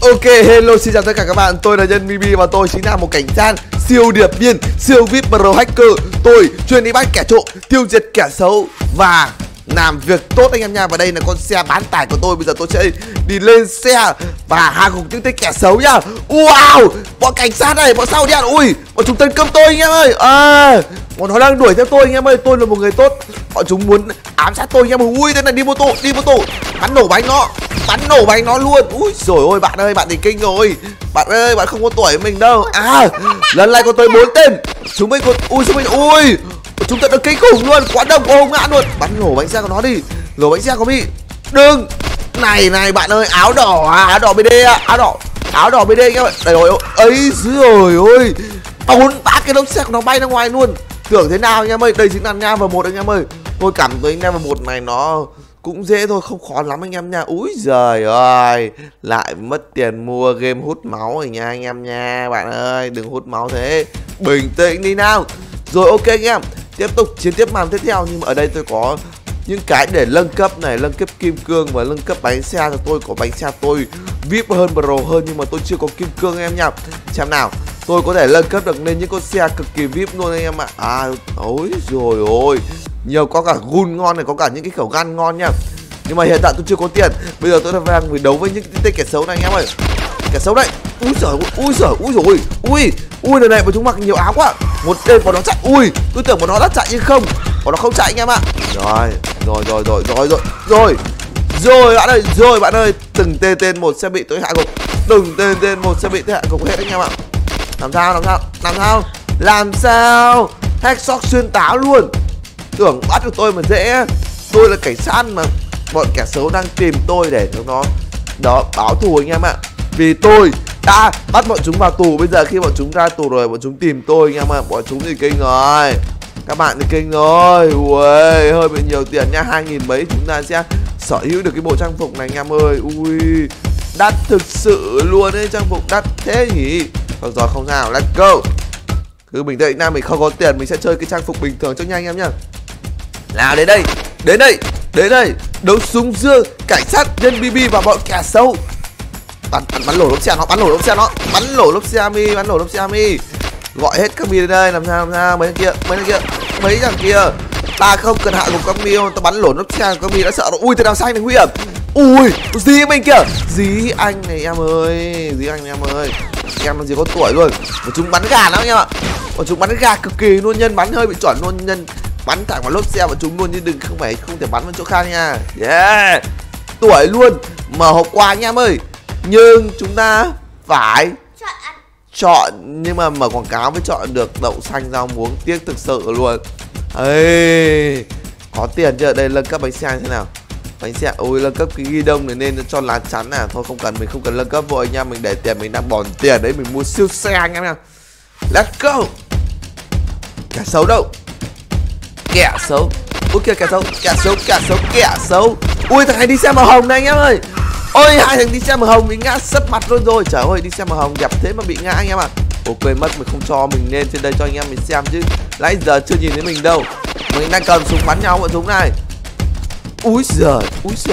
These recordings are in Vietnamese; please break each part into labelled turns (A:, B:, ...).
A: Ok, hello, xin chào tất cả các bạn, tôi là Nhân BB và tôi chính là một cảnh sát siêu điệp viên, siêu VIP pro hacker. Tôi chuyên đi bắt kẻ trộm, tiêu diệt kẻ xấu và làm việc tốt anh em nha. Và đây là con xe bán tải của tôi, bây giờ tôi sẽ đi lên xe và hạ gục những tên kẻ xấu nhá. Wow, bọn cảnh sát này, bọn sao đen, ui, bọn chúng tấn công tôi anh em ơi. Bọn nó đang đuổi theo tôi anh em ơi, tôi là một người tốt. Bọn chúng muốn ám sát tôi anh em ơi. Ui, thế này đi mô tô, bắn nổ bánh nó luôn. Ui rồi ôi, bạn ơi, bạn thì kinh rồi. Bạn ơi, bạn không có tuổi mình đâu. Lần này có tới 4 tên. Chúng mình còn ui, chúng thật là kinh khủng luôn, quá đông, quá hung hãn luôn. Bắn nổ bánh xe của nó đi, nổ bánh xe của mình. Đừng. Này bạn ơi, áo đỏ BD, áo đỏ BD anh em ơi. Đây rồi, ấy rồi ôi. 4-3 cái lốp xe của nó bay ra ngoài luôn. Tưởng thế nào anh em ơi, đây chính là nha V1 anh em ơi. Tôi cảm thấy nha V1 này nó cũng dễ thôi, không khó lắm anh em nha. Úi giời ơi, lại mất tiền mua game hút máu rồi nha anh em nha. Bạn ơi, đừng hút máu thế, bình tĩnh đi nào. Rồi ok anh em, tiếp tục chiến tiếp màn tiếp theo. Nhưng mà ở đây tôi có những cái để nâng cấp này, nâng cấp kim cương và nâng cấp bánh xe cho tôi. Có bánh xe tôi VIP hơn, pro hơn, nhưng mà tôi chưa có kim cương anh em nha. Xem nào, tôi có thể nâng cấp được lên những con xe cực kỳ VIP luôn anh em ạ. Ôi rồi ôi, nhiều, có cả gun ngon này, có cả những cái khẩu gun ngon nha. Nhưng mà hiện tại tôi chưa có tiền. Bây giờ tôi đang đấu với những tên kẻ xấu này anh em ơi. Kẻ xấu đây. Ui lần này bọn chúng mặc nhiều áo quá. Một tên bọn nó chạy. Ui, tôi tưởng bọn nó đã chạy nhưng không, bọn nó không chạy anh em ạ. Rồi bạn ơi, từng tên một sẽ bị tôi hạ gục. Từng tên một sẽ bị tôi hạ gục hết anh em ạ. Làm sao headshot xuyên táo luôn. Tưởng bắt được tôi mà dễ. Tôi là cảnh sát mà bọn kẻ xấu đang tìm tôi để chúng nó đó báo thù anh em ạ. Vì tôi đã bắt bọn chúng vào tù. Bây giờ khi bọn chúng ra tù rồi, bọn chúng tìm tôi anh em ạ. Bọn chúng thì kinh rồi, các bạn thì kinh rồi. Ui, hơi bị nhiều tiền nha, 2.000 mấy chúng ta sẽ sở hữu được cái bộ trang phục này anh em ơi. Ui, đắt thực sự luôn ấy, trang phục đắt thế nhỉ. Rồi không sao, let's go. Cứ bình tĩnh, mình không có tiền, mình sẽ chơi cái trang phục bình thường cho nhanh anh em nhá. Nào đến đây, đấu súng giữa cảnh sát Nhân BB và bọn kẻ xấu. Bắn nổ lốp xe nó, bắn nổ lốp xe mi. Gọi hết các mi đến đây, làm sao mấy thằng kia. Ta không cần hạ gục các mi, ta bắn nổ lốp xe của các mi đã sợ rồi. Ui, thế nào xanh này nguy hiểm. Ui, dí mình kìa, dí anh này em ơi. Em làm gì có tuổi luôn. Bọn chúng bắn gà lắm anh em ạ. Bọn chúng bắn gà cực kỳ luôn, Nhân bắn hơi bị chuẩn luôn. Nhân bắn thẳng vào lốp xe bọn chúng luôn, chứ không thể bắn vào chỗ khác nha. Yeah, tuổi luôn. Mở hộp quà anh em ơi. Nhưng chúng ta phải chọn, nhưng mà mở quảng cáo mới chọn được đậu xanh rau muống, tiếc thực sự luôn. Ê, có tiền chưa? Đây nâng cấp bánh xe như thế nào? Bánh xe, ôi nâng cấp cái ghi đông này nên cho lá chắn à. Thôi không cần, mình không cần nâng cấp vội anh em, mình để tiền, mình đang bòn tiền đấy, mình mua siêu xe anh em nha. Let's go. Kẻ xấu đâu? Kẻ xấu. Ui kìa, kẻ xấu. Ui, thằng này đi xe màu hồng này anh em ơi. Ôi, hai thằng đi xe màu hồng mình ngã sấp mặt luôn rồi. Trời ơi, đi xe màu hồng đẹp thế mà bị ngã anh em ạ. Ồ, quên mất mình không cho mình lên trên đây cho anh em mình xem chứ. Nãy giờ chưa nhìn thấy mình đâu. Mình đang cầm súng bắn nhau bọn chúng này. Úi giời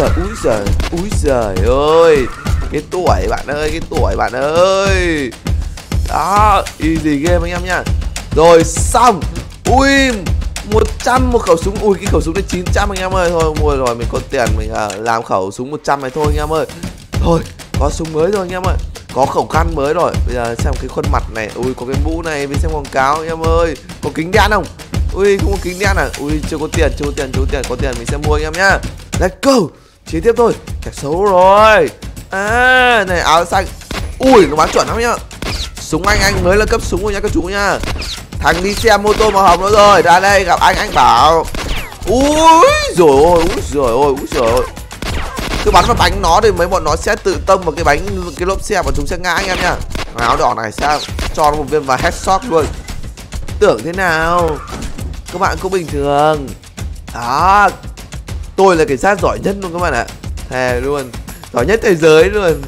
A: ơi. Cái tuổi bạn ơi. Đó, easy game anh em nha. Rồi xong. Ui, 100 một khẩu súng. Ui, cái khẩu súng này 900 anh em ơi. Thôi mua rồi, mình có tiền mình làm khẩu súng 100 này thôi anh em ơi. Thôi, có súng mới rồi anh em ơi. Có khẩu khăn mới rồi. Bây giờ xem cái khuôn mặt này. Ui, có cái mũ này, mình xem quảng cáo anh em ơi. Có kính đen không? Ui, không có kính đen à? Ui, chưa có tiền. Có tiền mình sẽ mua anh em nhá. Let's go. Chiến tiếp thôi. Kẻ xấu rồi. Này áo xanh. Ui, nó bắn chuẩn lắm nhá. Súng anh mới là cấp súng rồi nha các chú nha. Thằng đi xe mô tô màu hồng nữa rồi. Ra đây gặp anh bảo. Úi rồi ôi. Cứ bắn vào bánh nó thì mấy bọn nó sẽ tự tông vào cái lốp xe và chúng sẽ ngã anh em nha. Áo đỏ này sao cho nó một viên và headshot luôn. Tưởng thế nào, các bạn cũng bình thường. Đó, tôi là cảnh sát giỏi nhất luôn các bạn ạ. Thề luôn, giỏi nhất thế giới luôn.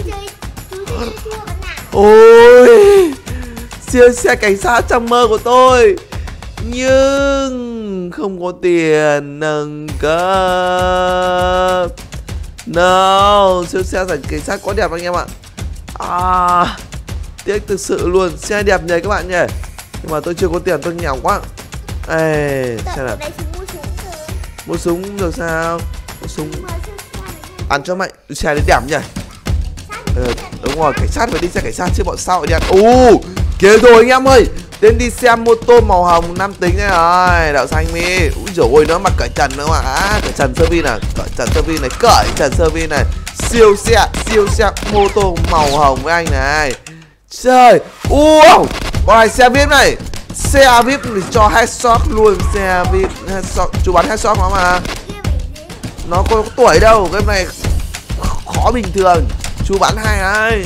A: Ôi, siêu xe cảnh sát trong mơ của tôi. Nhưng không có tiền nâng cấp. No, siêu xe cảnh sát quá đẹp anh em ạ. Tiếc thực sự luôn. Xe đẹp nhỉ các bạn nhỉ. Nhưng mà tôi chưa có tiền, tôi nghèo quá. Ê, xem nào. Mua súng được sao? Mua súng ăn cho mạnh. Xe đấy đẹp nhỉ. Đúng rồi, cảnh sát phải đi xe cảnh sát chứ bọn sao đen. Kìa rồi anh em ơi. Đến đi xe mô tô màu hồng nam tính này rồi. Đậu xanh mi. Úi dồi ôi, nó mặc cởi trần nữa mà. Cởi trần sơ vi này. Cởi trần sơ vi này. Cởi trần sơ vi này. Siêu xe mô tô màu hồng với anh này. Trời. Bọn này xe VIP này. Xe VIP thì cho headshot luôn. Xe VIP headshot. Chú bắn headshot nó mà. Nó có tuổi đâu. Cái này khó bình thường. Chú bắn hay ai.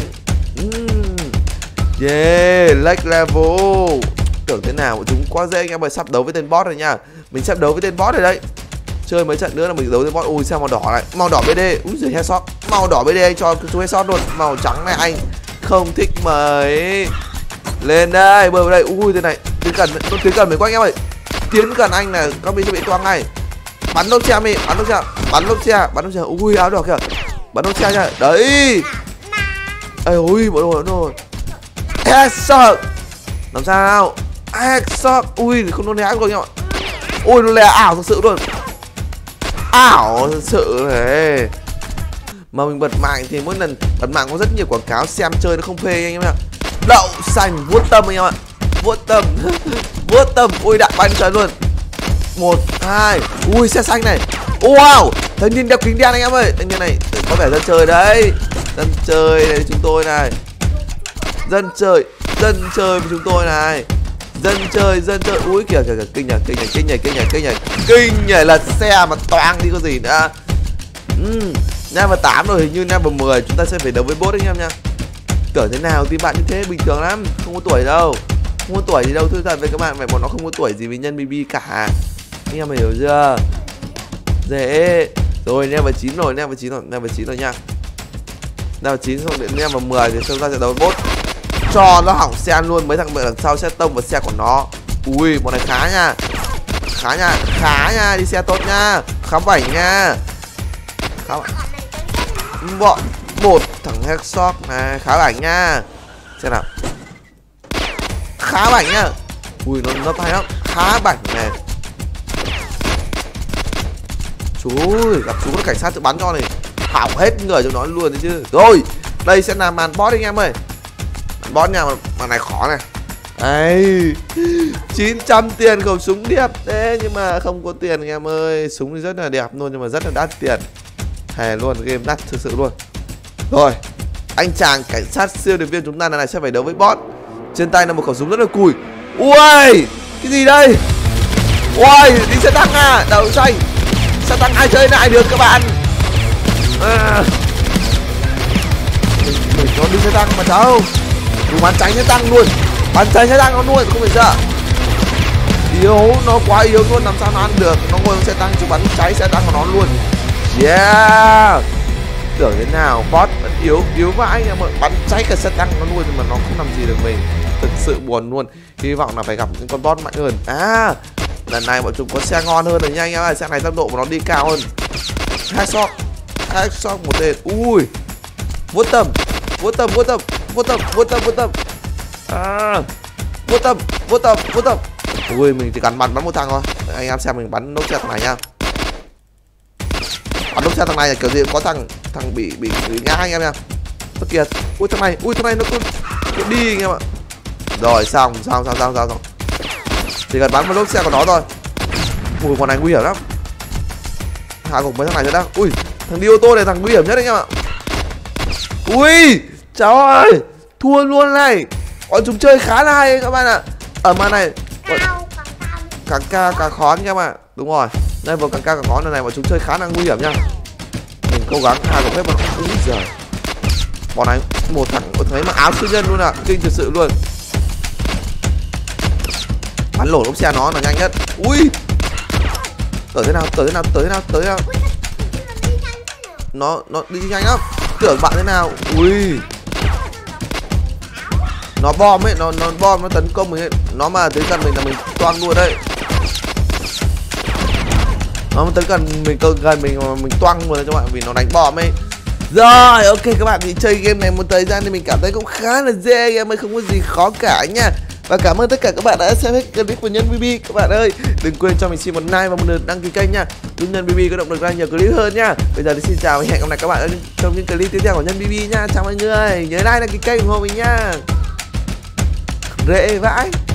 A: Yeah, next level. Tưởng thế nào chúng quá dễ anh em ơi. Sắp đấu với tên boss rồi nha. Mình sắp đấu với tên boss rồi đấy. Chơi mấy trận nữa là mình đấu với boss. Ui sao màu đỏ này. Màu đỏ BD. Úi giời headshot. Màu đỏ BD anh cho chú headshot luôn. Màu trắng này anh không thích mấy. Lên đây, bơi vào đây. Ui thế này. Tiến gần mình quá anh em ơi. Tiến gần anh này, có bị toang ngay. Bắn lốp xe mi, bắn lốp xe. Ui áo đỏ kìa. Bắn lốp xe nha. Đấy. Ê ui bộ đồ. Headshot. Làm sao? Headshot. Ui không nó né rồi anh em ạ. Ui nó lè ảo thực sự luôn. Ảo thực sự này. Mà mình bật mạng thì mỗi lần bật mạng có rất nhiều quảng cáo xem chơi nó không phê anh em ạ. Đậu xanh vuốt tâm anh em ạ. Vuốt tâm. Vuốt tâm. Ui đạn banh trời luôn. 1, 2. Ui xe xanh này. Wow. Thanh niên đeo kính đen anh em ơi. Thanh niên này có vẻ dân chơi đấy. Dân chơi này chúng tôi này. Dân chơi với chúng tôi này. Dân chơi. Ui kìa kinh nhảy là xe mà toang đi có gì nữa. Level 8 rồi, hình như level 10 chúng ta sẽ phải đấu với boss anh em nha. Tưởng thế nào thì bạn như thế bình thường lắm, không có tuổi đâu. Không có tuổi gì đâu, thưa thật với các bạn, vậy bọn nó không có tuổi gì với nhân BB cả. Anh em hiểu chưa? Dễ. Rồi level 9 rồi, level 9 rồi nha. Level 9 xong đến level 10 thì chúng ta sẽ đấu với boss. Cho nó hỏng xe luôn, mấy thằng đằng sau sẽ tông vào xe của nó. Ui, bọn này khá nha, đi xe tốt nha. Khá bảnh nha. Bọn một thằng headshot này khá bảnh nha. Xem nào. Khá bảnh nha. Ui nó hay lắm. Khá bảnh này. Chú ơi, gặp chú nó cảnh sát tự bắn cho này. Hỏng hết người cho nó luôn đấy chứ. Rồi, đây sẽ là màn boss anh em ơi. Màn boss nha, mà này khó này. Đấy 900 tiền khẩu súng đẹp thế nhưng mà không có tiền anh em ơi. Súng thì rất là đẹp luôn nhưng mà rất là đắt tiền. Hè luôn, game đắt thực sự luôn. Rồi, anh chàng cảnh sát siêu điệp viên chúng ta lần này sẽ phải đấu với boss. Trên tay là một khẩu súng rất là cùi. Ui, cái gì đây? Ui, đi xe tăng à, đậu xanh. Xe tăng ai chơi lại được các bạn. Mình có đi xe tăng mà đâu. Đủ bắn tránh xe tăng luôn. Bắn tránh xe tăng nó luôn, không phải sợ. Yếu, nó quá yếu luôn, làm sao nó ăn được. Nó ngồi xe tăng chứ bắn cháy xe tăng của nó luôn. Yeah. Tưởng thế nào boss vẫn yếu vãi nhưng mà bắn cháy cả xe tăng nó luôn nhưng mà nó không làm gì được mình. Thực sự buồn luôn. Hy vọng là phải gặp những con boss mạnh hơn. Lần này bọn chúng có xe ngon hơn rồi nha anh em ơi. Xe này tốc độ của nó đi cao hơn. Headshot một tên. Ui. Vuốt tâm. Ui mình chỉ cần bắn một thằng thôi. Anh em xem mình bắn nốt xe thằng này nha. Bắn nốt xe thằng này là kiểu gì có thằng bị ngã anh em nha. Tất kiệt. Ui thằng này nó cứ đi anh em ạ. Rồi xong. Chỉ cần bắn một lốp xe của nó thôi. Ui con này nguy hiểm lắm. Hạ gục mấy thằng này nữa đó. Ui thằng đi ô tô này thằng nguy hiểm nhất anh em ạ. Ui trời ơi, thua luôn này. Bọn chúng chơi khá là hay các bạn ạ. Ở màn này càng ca càng khó anh em ạ. Đúng rồi, đây vừa càng ca càng khó, lần này bọn chúng chơi khá là nguy hiểm nha. Mình cố gắng hạ gục hết bọn nó. Úi giời, bọn này một thằng thấy mặc áo siêu nhân luôn ạ. Kinh thực sự luôn. Bắn lổ lốp xe nó là nhanh nhất. Ui tới thế nào. Nó đi nhanh lắm. Tưởng bạn thế nào. Ui nó bom ấy, nó bom, nó tấn công mình ấy. Nó mà tới gần mình là mình toang luôn đấy. Nó tới gần mình mà mình toang luôn đấy các bạn, vì nó đánh bom ấy. Rồi, ok các bạn, thì chơi game này một thời gian thì mình cảm thấy cũng khá là dễ game ơi, không có gì khó cả nha. Và cảm ơn tất cả các bạn đã xem hết clip của Nhân BB. Các bạn ơi, đừng quên cho mình xin một like và một lượt đăng ký kênh nha, giúp Nhân BB có động lực ra nhiều clip hơn nha. Bây giờ thì xin chào và hẹn gặp lại các bạn trong những clip tiếp theo của Nhân BB nha. Chào mọi người, nhớ like đăng ký kênh ủng hộ mình nha. Rễ vãi.